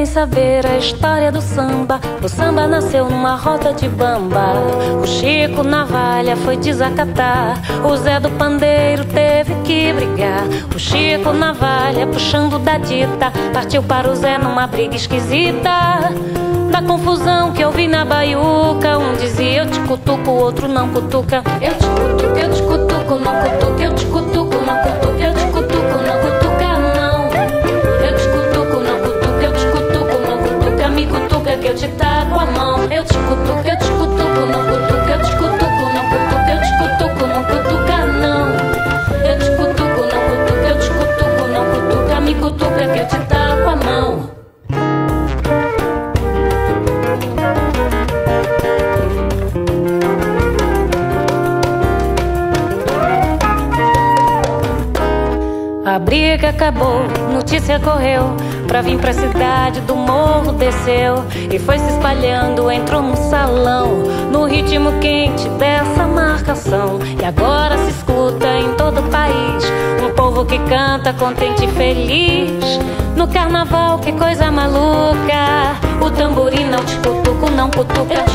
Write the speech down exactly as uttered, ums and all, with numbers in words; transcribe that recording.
querem saber a história do samba, o samba nasceu numa roda de bamba. O Chico Navalha foi desacatar, o Zé do Pandeiro teve que brigar. O Chico Navalha, puxando da dita, partiu para o Zé numa briga esquisita. Da confusão que eu vi na baiuca, um dizia eu te cutuco, o outro não cutuca. Eu te cutuco, eu te cutuco, não cutuca. Eu te cutuco, não cutuca. Eu te cutuco, não cutuca, não. Eu te cutuco, não cutuca. Eu te cutuco, não cutuca. Me cutuca que eu te taco a mão. Eu te cutuco, eu te cutuco, não cutuca. Eu te cutuco, não cutuca. Eu te cutuco, não cutuca, não. Eu te cutuco, não cutuca. Eu te cutuco, não cutuca. Me cutuca que eu te taco a mão. A briga acabou, notícia correu, pra vir pra cidade do morro desceu e foi se espalhando, entrou no salão, no ritmo quente dessa marcação. E agora se escuta em todo o país um povo que canta contente e feliz. No carnaval, que coisa maluca, o tamborim não te cutuco, não cutuca.